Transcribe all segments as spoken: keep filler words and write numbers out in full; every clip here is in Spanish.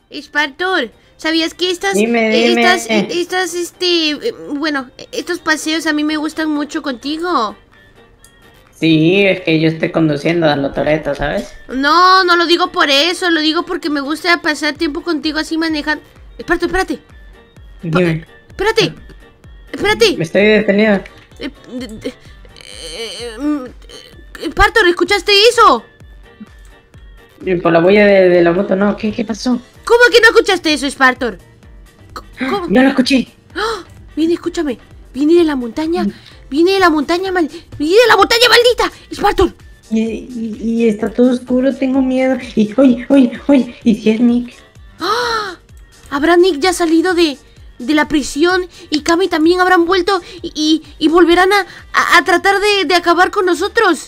Spartor, ¿sabías que estas, Dime, eh, dime. estas, eh, estas, este, eh, bueno, estos paseos a mí me gustan mucho contigo? Sí, es que yo estoy conduciendo dando Toreto, ¿sabes? No, no lo digo por eso, lo digo porque me gusta pasar tiempo contigo así manejando. Spartor, espérate, pa- Dime. espérate, espérate. Me estoy detenido. Eh, de- de- eh, mm, eh, Spartor, ¿escuchaste eso? Y por la huella de, de la moto, no. ¿Qué, qué pasó? ¿Cómo que no escuchaste eso, Spartor? C- ¿Cómo? Ya lo escuché. ¡Ah! Viene, escúchame. Viene de la montaña. Viene de la montaña mal. Viene de la montaña maldita. Spartor. Y, y, y está todo oscuro, tengo miedo. Y, oye, oye, oye, ¿y si es Nick? ¡Ah! ¿Habrá Nick ya salido de, de la prisión? Y Cami también habrán vuelto. Y, y, y volverán a, a, a tratar de, de acabar con nosotros.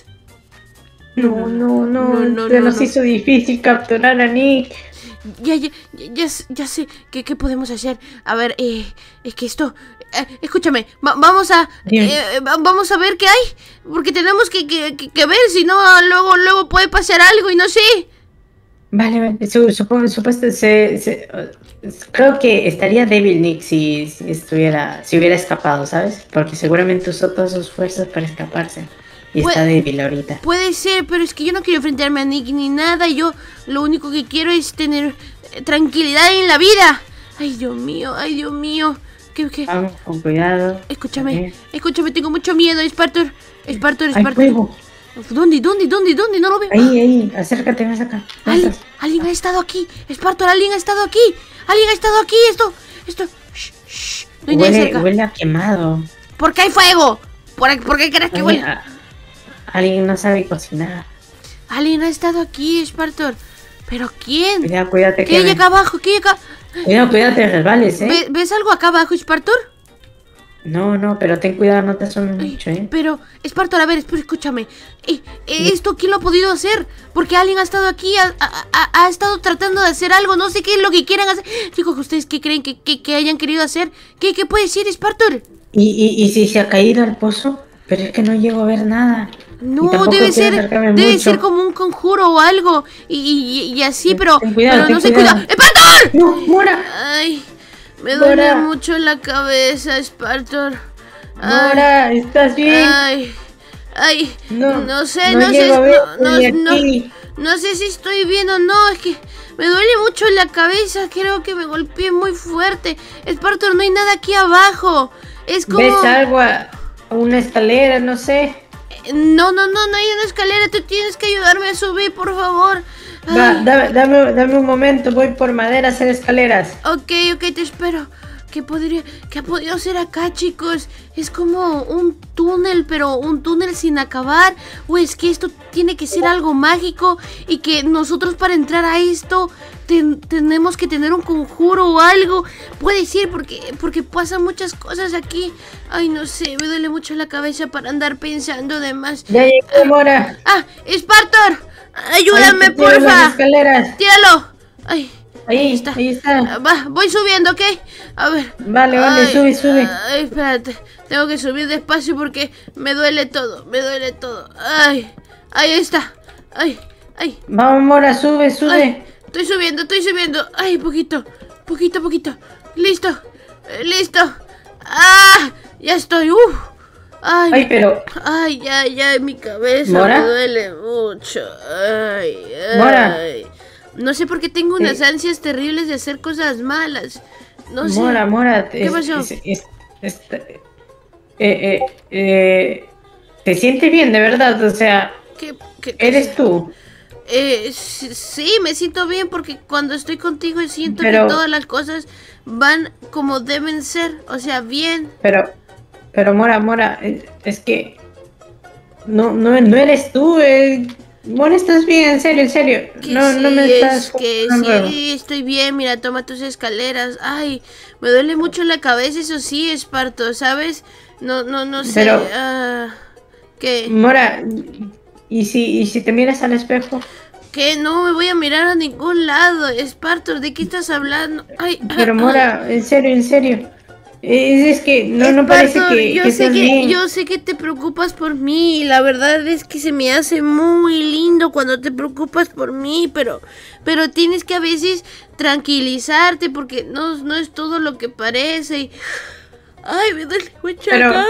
No, no, no, No, no, se no, nos no. hizo difícil capturar a Nick. Ya, ya, ya, ya, s- ya sé. ¿Qué, ¿Qué podemos hacer? A ver, eh, es que esto... eh, escúchame, va- vamos a... Dime. eh, va- vamos a ver qué hay. Porque tenemos que, que, que- que ver, si no, luego, luego puede pasar algo y no sé. Vale, vale, su, supongo, supuesto, se, se, uh, creo que estaría débil Nick si, si estuviera, si hubiera escapado, ¿sabes? Porque seguramente usó todas sus fuerzas para escaparse. Y Pues- está débil ahorita. Puede ser, pero es que yo no quiero enfrentarme a Nick ni nada. Yo lo único que quiero es tener eh, tranquilidad en la vida. Ay, Dios mío, ay, Dios mío. ¿Qué, qué? Vamos, con cuidado. Escúchame, Eh, escúchame, tengo mucho miedo, Spartor. Spartor, Hay Spartor. fuego. ¿Dónde, dónde, dónde, dónde? No lo veo. Ahí, ahí, acércate más acá. Alguien, Vamos. alguien ha estado aquí. Spartor, alguien ha estado aquí. Alguien ha estado aquí. Esto, esto. Shh, shh. No hay nadie Huele, cerca. huele a quemado. ¿Por qué hay fuego? ¿Por, por qué crees que Alguien, huele? a- alguien no sabe cocinar. Alguien ha estado aquí, Spartor. ¿Pero quién? Cuidado, cuídate ¿Qué hay que. acá abajo? ¿Qué hay acá? Cuidado, cuídate de resbales, ¿eh? ¿Ve- ¿Ves algo acá abajo, Spartor? No, no, pero ten cuidado, no te asomes Ay, mucho, ¿eh? Pero, Spartor, a ver, espera, escúchame. Eh, eh, ¿Esto quién lo ha podido hacer? Porque alguien ha estado aquí, ha, ha- ha- ha estado tratando de hacer algo. No sé qué es lo que quieran hacer. Chicos, ¿ustedes qué creen que, que- que hayan querido hacer? ¿Qué, qué puede ser, Spartor? ¿Y, y, y si se ha caído al pozo? Pero es que no llego a ver nada. Y No, tampoco debe quiero ser, acercarme debe mucho. ser como un conjuro o algo. Y, y- y así, Ten- pero, ten cuidado, pero ten no sé, cuidado. cuidado. ¡Spartor! ¡No, Mora! Ay, me duele Dora. mucho la cabeza, Spartor. Ay, Mora, ¿estás bien? ay, ay, no, No, sé, no no, sé, llego a ver no, no, ni no, aquí. no sé si estoy bien o no, es que me duele mucho la cabeza, creo que me golpeé muy fuerte. Spartor, no hay nada aquí abajo, es como... ¿Ves algo? A- a una escalera, no sé. No, no, no, no hay una escalera, tú tienes que ayudarme a subir, por favor. Va, Ay, dame, dame, dame un momento, voy por madera a hacer escaleras. ok, ok, te espero. ¿Qué podría, qué ha podido ser acá, chicos? Es como un túnel, pero un túnel sin acabar. O es que esto tiene que ser algo mágico y que nosotros para entrar a esto ten- tenemos que tener un conjuro o algo. Puede ser porque, porque pasan muchas cosas aquí. Ay, no sé, me duele mucho la cabeza para andar pensando de más. Ya llegué, Mora. ¡Ah! ¡Spartor! ¡Ayúdame, Ahí te tiro las porfa! escaleras. ¡Tíralo! ¡Ay! Ahí, está. ahí está. Va, voy subiendo, ¿ok? A ver. Vale, vale, sube, sube. Ay, espérate. Tengo que subir despacio porque me duele todo, me duele todo. Ay, ahí está. Ay, ay, Vamos, Mora, sube, sube. ay. Estoy subiendo, estoy subiendo. Ay, poquito, poquito, poquito. Listo, eh, listo. Ah, ya estoy. Uf. Ay, Ay, pero, ay, ay, ay, mi cabeza ¿Mora? me duele mucho. Ay, ay. ¿Mora? No sé por qué tengo unas Eh. ansias terribles de hacer cosas malas. No sé. Mora, Mora. ¿Qué es- pasó? es- es- es- eh, eh, eh, ¿te sientes bien, de verdad? O sea, ¿Qué, qué- qué- eres tú. Eh, sí, sí, me siento bien porque cuando estoy contigo siento Pero- que todas las cosas van como deben ser, o sea, bien. Pero, pero Mora, Mora, es, es que no, no, no eres tú. Eh. Mora, estás bien, en serio, en serio. Que No, sí, no me estás. es que jugando. sí, estoy bien, mira, toma tus escaleras. Ay, me duele mucho la cabeza, eso sí, Esparto, ¿sabes? No, no, no sé. Pero- ah, ¿Qué? Mora, ¿y si, y si te miras al espejo? ¿Qué? No me voy a mirar a ningún lado, Esparto, ¿de qué estás hablando? Ay, Pero ay, Mora, en serio, en serio. Es, es que no, no parece Spartor, que, yo que sé estás que bien. yo sé que te preocupas por mí, la verdad es que se me hace muy lindo cuando te preocupas por mí, pero pero tienes que a veces tranquilizarte porque no, no es todo lo que parece. y- Ay, me duele mucho Pero- acá.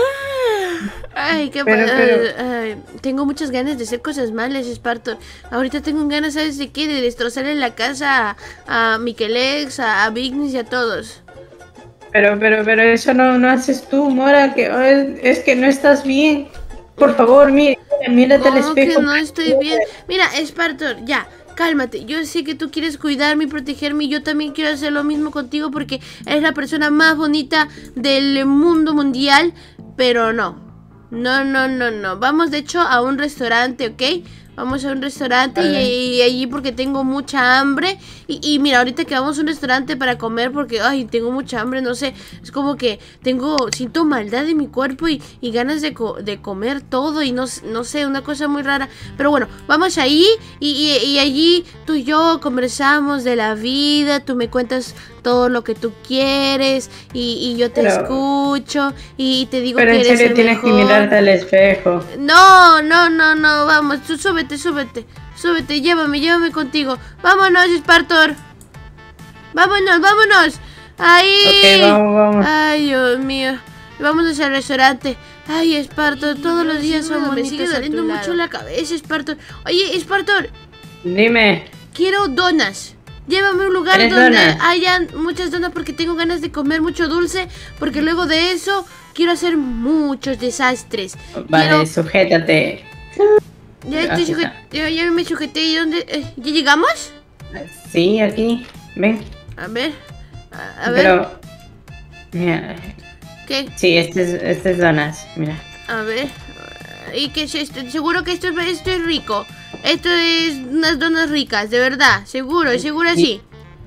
Ay, qué pero- pa- pero- ay, tengo muchas ganas de hacer cosas malas, Spartor. Ahorita tengo ganas, ¿sabes de qué? De destrozarle la casa a, a Miquelex, a, a Vignis y a todos. Pero, pero, pero eso no, no haces tú, Mora, que oh, es, es que no estás bien. Por favor, mira, mírate al ¿Cómo que espejo. no estoy bien? Mira, Spartor, ya, cálmate. Yo sé que tú quieres cuidarme y protegerme y yo también quiero hacer lo mismo contigo porque eres la persona más bonita del mundo mundial, pero no. No, no, no, no. Vamos de hecho a un restaurante, ¿ok? Vamos a un restaurante y, Vale. y allí porque tengo mucha hambre. Y, y mira, ahorita que vamos a un restaurante para comer porque, ay, tengo mucha hambre, no sé. Es como que tengo, siento maldad en mi cuerpo y, y ganas de, co- de comer todo y no, s- no sé, una cosa muy rara. Pero bueno, vamos ahí y, y- y allí tú y yo conversamos de la vida, tú me cuentas todo lo que tú quieres y, y yo te Pero- escucho y te digo Pero que en eres serio el tienes que mejor. mirarte al espejo. No, no, no, no, vamos, tú súbete, súbete, súbete, llévame, llévame contigo. Vámonos, Spartor. Vámonos, vámonos. Ahí. Ok, vamos, vamos. Ay, Dios mío. Vámonos al restaurante. Ay, Spartor, todos los días son bonitos. Me sigue doliendo mucho la cabeza, Spartor. Oye, Spartor, Dime. quiero donas. Llévame a un lugar ¿Quieres donde donas? hayan muchas donas porque tengo ganas de comer mucho dulce. Porque luego de eso quiero hacer muchos desastres. Vale, Quiero- sujétate. Ya estoy Aquí sujet- ya, ya me sujeté. ¿Y dónde? eh, ¿Ya llegamos? Sí, aquí. Ven. A ver. A, a ver. Pero. Mira. ¿Qué? Sí, este es, este es donas. Mira. A ver. ¿Y qué es esto? Seguro que esto, es- esto es rico. Esto es unas donas ricas, de verdad. Seguro, seguro sí.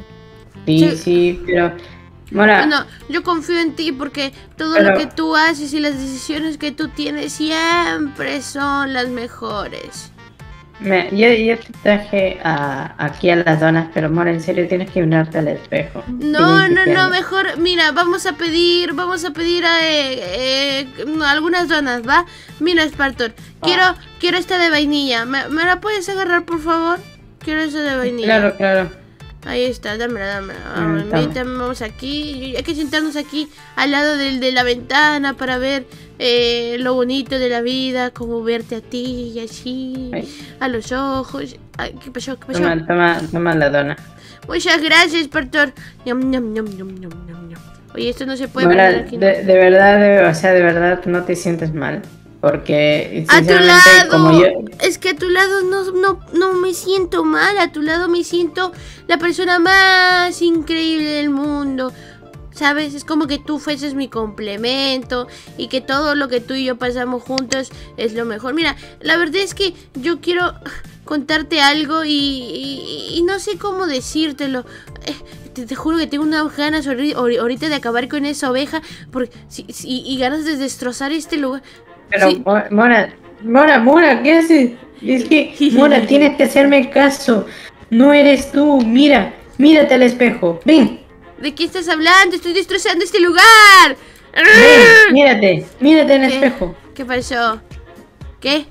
Sí, Sí. sí, pero. Mora. Bueno, yo confío en ti porque todo Pero- lo que tú haces y las decisiones que tú tienes siempre son las mejores. Me- yo, yo te traje a, aquí a las donas, pero Mora, en serio tienes que mirarte al espejo. No, Tienes no, que- no, mejor, mira, vamos a pedir, vamos a pedir eh, eh, no, algunas donas, ¿va? Mira, Spartor, quiero, Ah. quiero esta de vainilla. ¿Me, me la puedes agarrar, por favor? Quiero esta de vainilla. Claro, claro. Ahí está, dámela, dámela. Mm, Vamos, toma. ven, también vamos aquí. Hay que sentarnos aquí al lado del, de la ventana para ver eh, lo bonito de la vida, como verte a ti y así, Ay. a los ojos. Ay, ¿qué pasó? ¿Qué pasó? Toma, toma, toma la dona. Muchas gracias, Pastor. Ñam, ñam, ñam, ñam, ñam, ñam, ñam. Oye, esto no se puede Mora, poner aquí, ¿no? de, de verdad, de- o sea, de verdad no te sientes mal. Porque, A tu sinceramente, lado. como yo. Es que a tu lado no, no, no me siento mal. A tu lado me siento la persona más increíble del mundo. ¿Sabes? Es como que tú fueses mi complemento y que todo lo que tú y yo pasamos juntos es lo mejor. Mira, la verdad es que yo quiero contarte algo y, y- y no sé cómo decírtelo. Eh, te, te juro que tengo unas ganas horri- ahori- ahorita de acabar con esa oveja porque, si- si- y ganas de destrozar este lugar. Pero, Sí. Mo- Mora, Mora, Mora, ¿qué haces? Es que, Mora, tienes que hacerme caso. No eres tú. Mira, mírate al espejo. Ven, ¿De qué estás hablando? Estoy destrozando este lugar. ven, mírate, mírate en el ¿Qué? espejo. ¿Qué pasó? ¿Qué?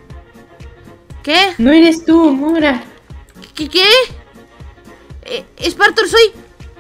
¿Qué? No eres tú, Mora. ¿Qué? ¿Qué? Eh, Spartor, soy...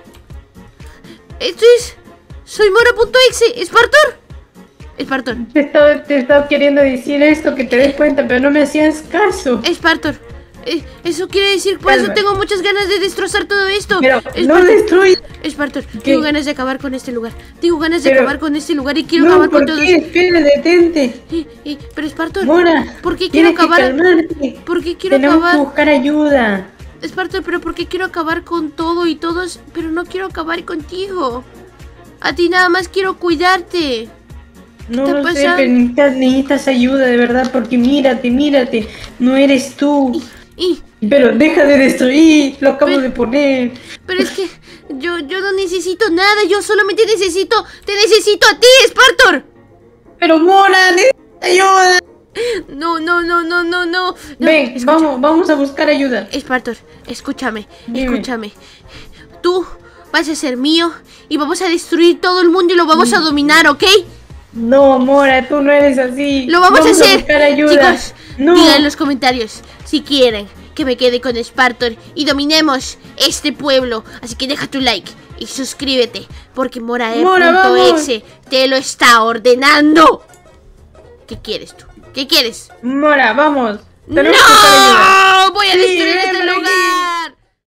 Esto es... Soy Mora.exe. ¿Spartor? Spartor. Te estaba, te estaba queriendo decir esto, que te des cuenta, pero no me hacías caso. Spartor. Eh, eso quiere decir... Por eso Calma. tengo muchas ganas de destrozar todo esto. Pero no Spartor, destruy. Spartor, ¿Qué? tengo ganas de acabar con este lugar. Tengo ganas de Pero- acabar con este lugar y quiero No, acabar ¿por con todo qué? esto. Espera, detente. Eh, eh, pero Spartor, Mora, ¿por qué quiero tienes que acabar? calmarte. ¿Por qué quiero Tenemos acabar? que buscar ayuda. Spartor, pero ¿por qué quiero acabar con todo y todos? Pero no quiero acabar contigo. A ti nada más quiero cuidarte. No está lo sé, pasando? pero necesitas, necesitas ayuda, de verdad, porque mírate, mírate. No eres tú. Y, Pero deja de destruir, lo acabo Pero- de poner. pero es que yo, yo no necesito nada. Yo solamente necesito, te necesito a ti, Spartor. Pero Mora, necesitas ayuda. No, no, no, no, no, no. no. Ven, vamos, vamos a buscar ayuda. Spartor, escúchame, Dime. escúchame. Tú, vas a ser mío y vamos a destruir todo el mundo y lo vamos a dominar, ¿ok? No, Mora, tú no eres así. Lo vamos, vamos a hacer. A buscar ayuda. Chicos, no. digan en los comentarios si quieren que me quede con Spartor y dominemos este pueblo. Así que deja tu like y suscríbete, porque Morae punto exe te lo está ordenando. ¿Qué quieres tú? ¿Qué quieres? Mora, vamos. ¡No! Voy a sí, destruir